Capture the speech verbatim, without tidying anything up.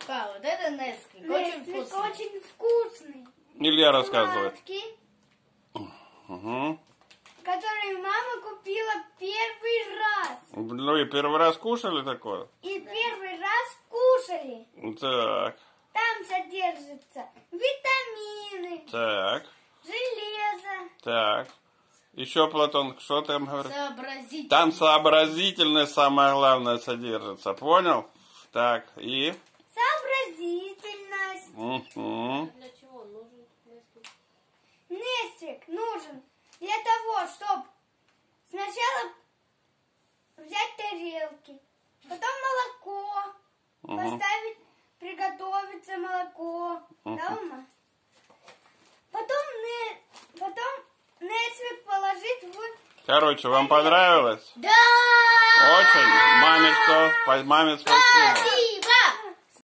Да, вот это Несквик. Очень вкусный. Очень вкусный. Илья рассказывает. Сладкий, Угу. который мама купила первый раз. Ну и первый раз кушали такое? И первый раз кушали. Так, Там содержатся витамины, так, железо. так. Еще, Платон, что там говорит? Сообразительный. Там сообразительность самое главное содержится, понял? Так, и? Сообразительность. Угу. Для чего нужен Несквик? Несквик нужен для того, чтобы сначала взять тарелки, потом молоко, Угу. поставить, приготовиться молоко, да, мама? Потом, не, потом Несквик положить в... Короче, вам понравилось? Да! Очень. Маме что? Маме спасибо.